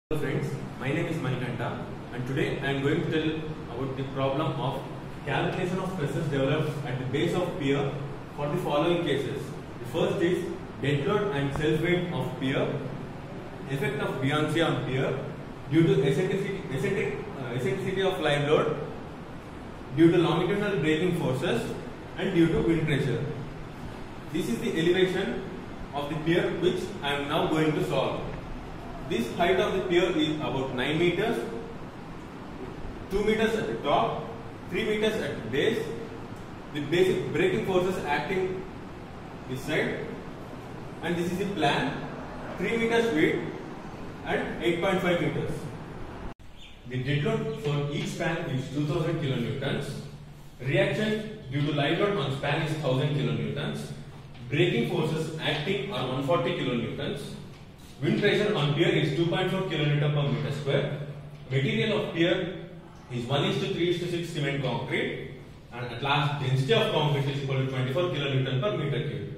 Hello friends, my name is Manikanta and today I am going to tell about the problem of calculation of stresses developed at the base of pier for the following cases. The first is dead load and self weight of pier, effect of buoyancy on pier due to eccentricity of live load, due to longitudinal braking forces and due to wind pressure. This is the elevation of the pier which I am now going to solve. This height of the pier is about 9 meters, 2 meters at the top, 3 meters at the base. The basic braking forces acting this side, and this is the plan, 3 meters width and 8.5 meters. The dead load for each span is 2000 kilonewtons. Reaction due to live load on span is 1000 kilonewtons. Braking forces acting are 140 kilonewtons. Wind pressure on pier is 2.4 kN per meter square. Material of pier is 1:3:6 cement concrete, and at last density of concrete is equal to 24 kN per meter cube.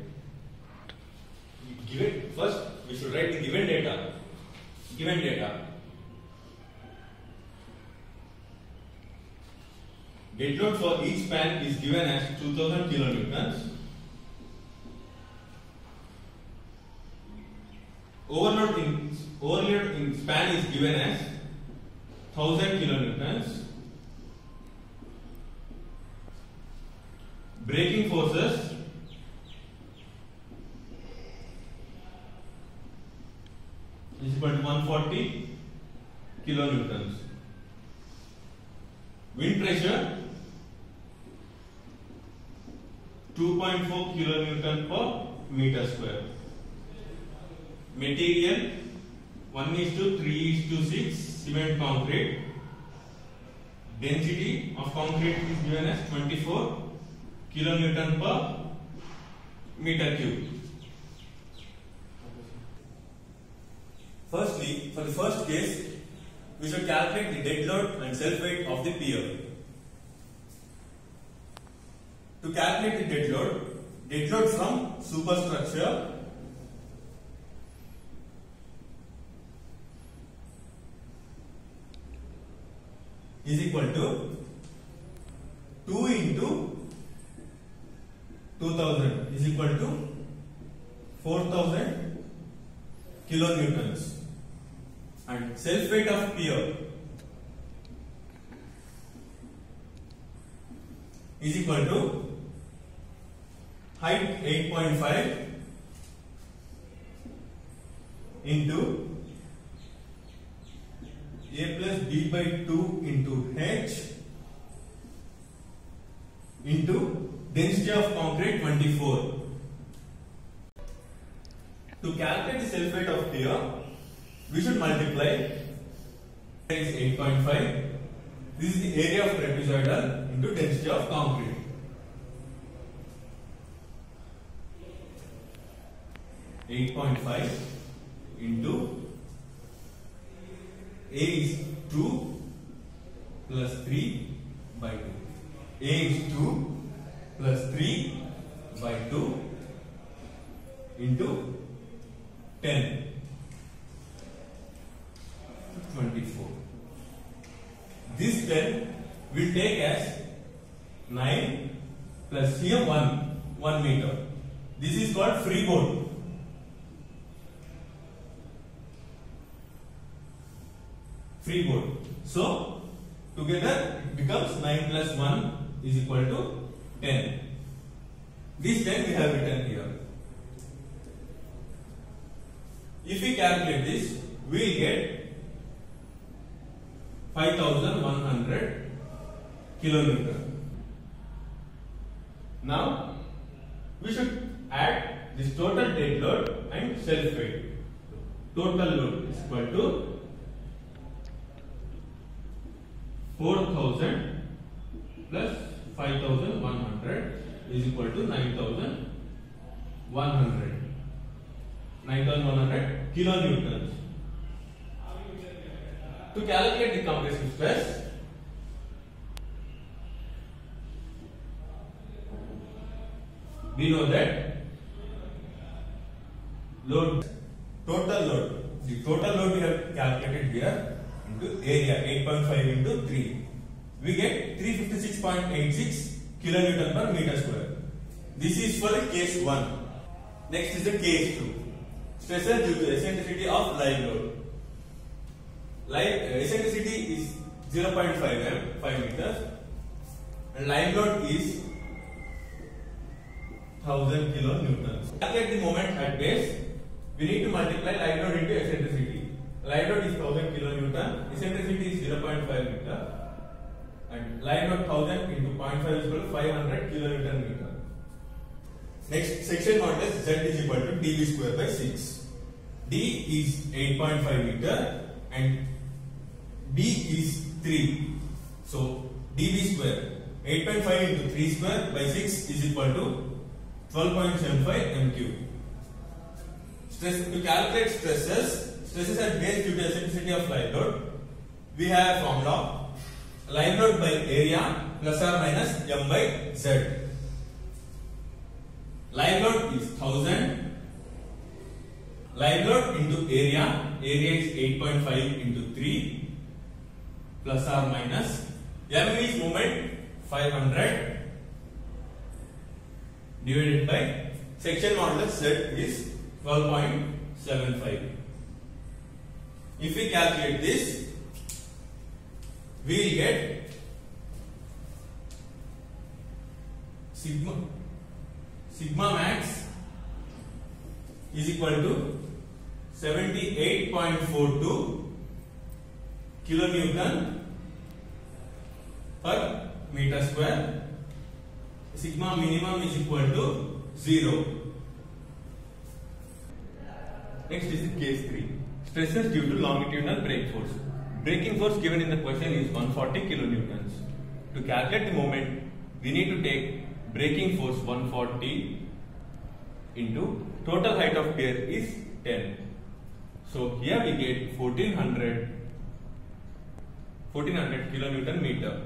First, we should write the given data. Dead load for each span is given as 2000 kilonewtons. Overload in span is given as 1000 kilonewtons. Braking forces is equal to 140 kilonewtons. Wind pressure 2.4 kilonewton per meter square. Material 1:3:6 cement concrete. Density of concrete is given as 24 kilonewton per meter cube. Firstly, for the first case, we should calculate the dead load and self weight of the pier. To calculate the dead load from superstructure is equal to 2 into 2000 is equal to 4000 kilonewtons, and self weight of pier is equal to height 8.5 into A plus B by 2 into H into density of concrete 24. To calculate the self weight of pier, we should multiply. Is 8.5. This is the area of trapezoidal into density of concrete. 8.5 into A is 2 plus 3 by 2. A is 2 plus 3 by 2 into 10. 24. This 10 will take as 9 plus here 1 meter. This is called freeboard. So together it becomes 9 plus 1 is equal to 10. This 10 we have written here. If we calculate this, we will get 5100 kilonewton. Now we should add this total dead load and self weight. Total load is equal to 4000 plus 5100 is equal to 9100 kilonewtons. To calculate the compressive stress, we know that total load, the total load we have calculated calculated here into area 8.5 into 3. We get 356.86 kilonewton per meter square. This is for the case 1. Next is the case 2. Stresses due to eccentricity of live load. Eccentricity is 0.5 m, 5 meters, and live load is 1000 kilonewtons. Calculate the moment at base. We need to multiply live load into eccentricity. Live load is 1000 kilonewton, eccentricity is 0.5 meter, and live load 1000 into 0.5 is equal to 500 kilonewton meter. Next, section modulus Z is equal to dV square by 6. D is 8.5 meter and B is 3. So dV square 8.5 into 3 square by 6 is equal to 12.75 m cube. To calculate stresses at base due to eccentricity of live load, we have a formula: live load by area plus or minus m by z. Live load is 1000. Live load into area is 8.5 into 3 plus or minus m is moment 500 divided by section modulus z is 12.75. If we calculate this, we will get sigma max is equal to 78.42 kilonewton per meter square. Sigma minimum is equal to 0. Next is the case 3. Stresses due to longitudinal brake force. Braking force given in the question is 140 kilonewtons. To calculate the moment, we need to take braking force 140 into total height of pier is 10. So here we get 1400 kilonewton meter.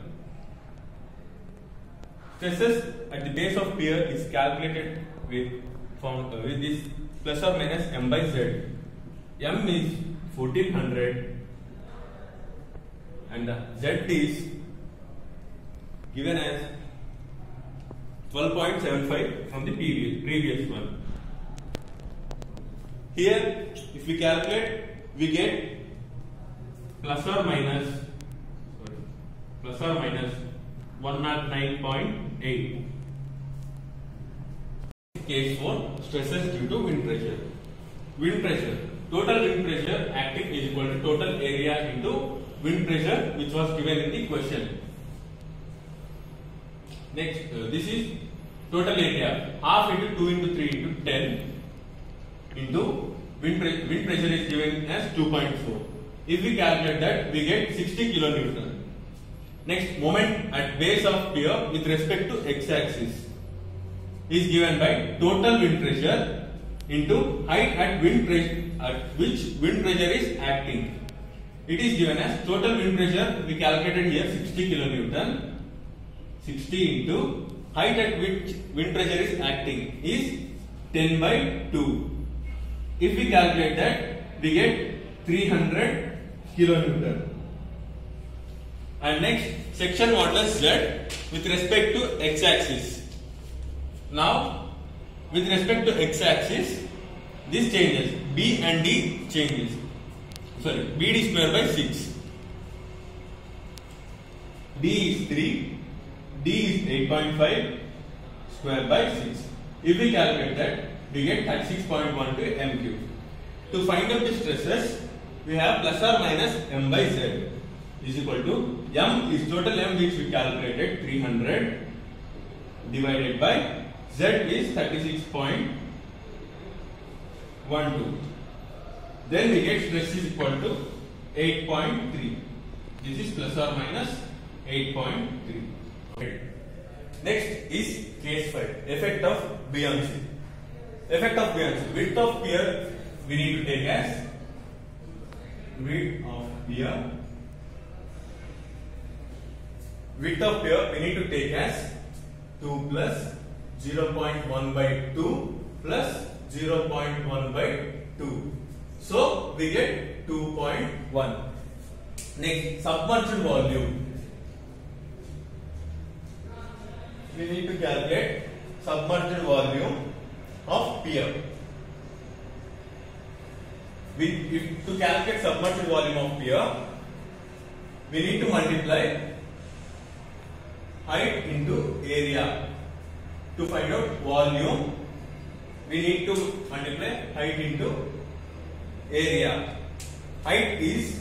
Stresses at the base of pier is calculated with this plus or minus m by z. M is 1400 and the z is given as 12.75 from the previous one. Here, if we calculate, we get plus or minus 109.8. Case 4, stresses due to wind pressure. Wind pressure. Total wind pressure acting is equal to total area into wind pressure, which was given in the question. Next, this is total area. Half into 2 into 3 into 10 into wind pressure is given as 2.4. If we calculate that, we get 60 kilonewton. Next, moment at base of pier with respect to x-axis is given by total wind pressure into height at which wind pressure is acting. It is given as total wind pressure. We calculated here 60 kilonewton. 60 into height at which wind pressure is acting is 10 by 2. If we calculate that, we get 300 kilonewton. And next, section modulus z with respect to x-axis. Now, with respect to x-axis, this changes. B and D changes. Sorry, BD square by 6. D is 3. D is 8.5 square by 6. If we calculate that, we get 36.12 m cube. To find out the stresses, we have plus or minus m by z is equal to m is total m which we calculated 300 divided by z is 36.12. Then we get stress is equal to 8.3. This is plus or minus 8.3. Okay. Next is case 5. Effect of buoyancy. Effect of buoyancy. Width of pier we need to take as width of pier. Width of pier we need to take as 2 plus 0.1 by 2 plus 0.1 by 2. So we get 2.1. 1. Next, submerged volume. We need to calculate submerged volume of pier. To calculate submerged volume of pier, we need to multiply height into area. To find out volume, we need to multiply height into area. Height is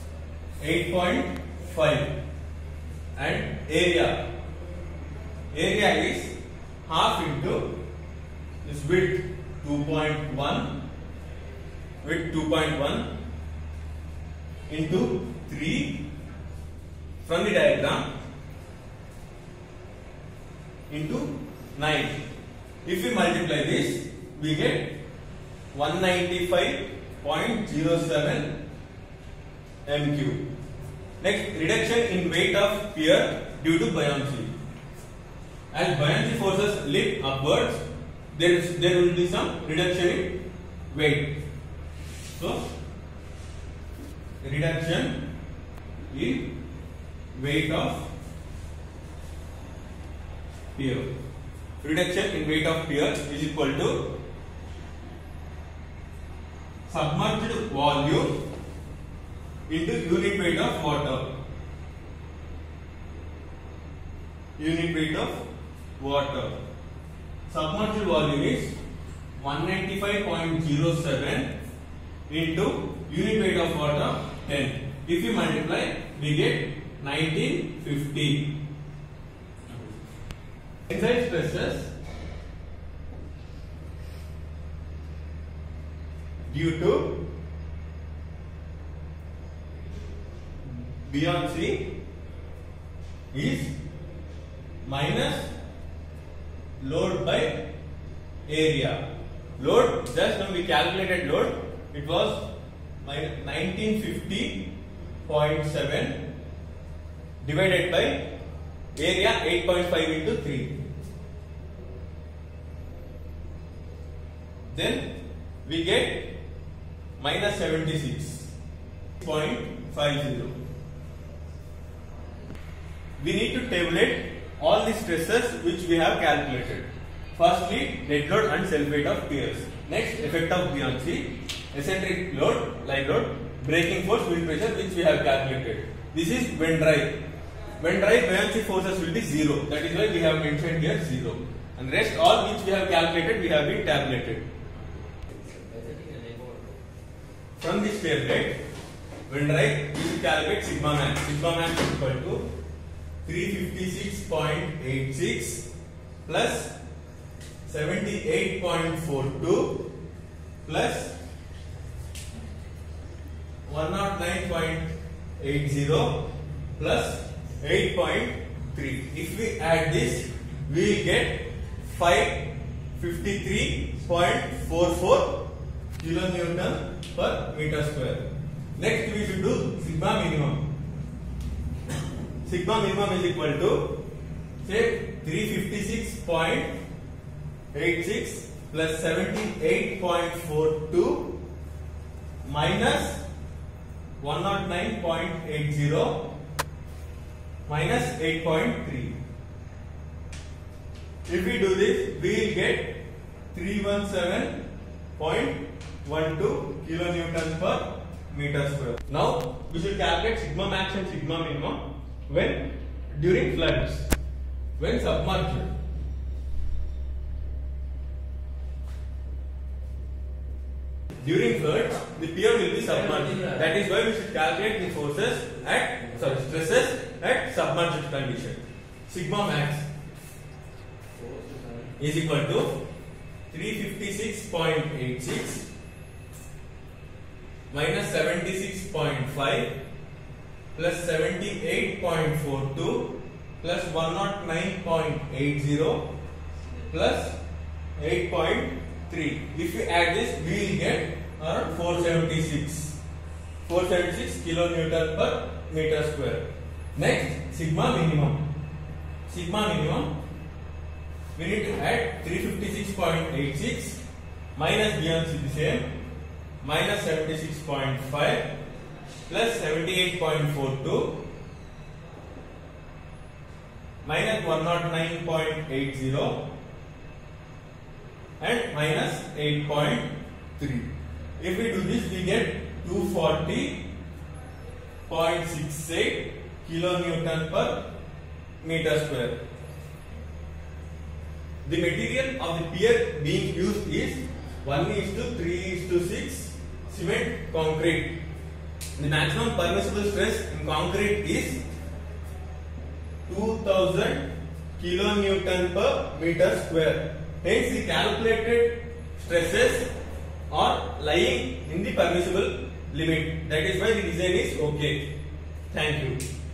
8.5 and area is half into this width 2.1 into 3 from the diagram into 9. If we multiply this, we get 195.07 m3. Next, reduction in weight of pier due to buoyancy. As buoyancy forces lift upwards, there will be some reduction in weight. So, reduction in weight of pier. Reduction in weight of pier is equal to submerged volume into unit weight of water. Unit weight of water. Submerged volume is 195.07 into unit weight of water 10. If we multiply, we get 1950. Tensile stresses due to buoyancy is minus load by area. Load, just when we calculated load, it was 1950.7 divided by area 8.5 into 3. Then we get minus 76.50. We need to tabulate all the stresses which we have calculated. Firstly, dead load and self weight of piers. Next, effect of buoyancy, eccentric load, live load, braking force, wind pressure, which we have calculated. This is when dry. When dry, buoyancy forces will be 0. That is why we have mentioned here 0. And rest all which we have calculated, we have been tabulated. From this tablet, when dry, we will calculate sigma max. Sigma max is equal to 356.86 plus 78.42 plus 109.80 plus 8.3. If we add this, we will get 553.44 kilonewton per meter square. Next, we should do sigma minimum. Sigma minimum is equal to, say, 356.86 plus 78.42 minus 109.80 minus 8.3. If we do this, we will get 317.12 kilonewton per meter square. Now, we should calculate sigma max and sigma minimum when during floods, when submerged. During floods, the pier will be submerged. That is why we should calculate the forces stresses at submerged condition. Sigma max is equal to 356.86 minus 76.5 plus 78.42 plus 109.80 plus 8.3. If we add this, we will get around 476 kilonewton per meter square. Next, sigma minimum. Sigma minimum, we need to add 356.86 minus buoyancy the same, minus 76.5 plus 78.42 minus 109.80 and minus 8.3. If we do this, we get 240.68 kilonewton per meter square. The material of the pier being used is 1:3:6 cement concrete. The maximum permissible stress in concrete is 2000 kilonewton per meter square. Hence, the calculated stresses are lying in the permissible limit. That is why the design is okay. Thank you.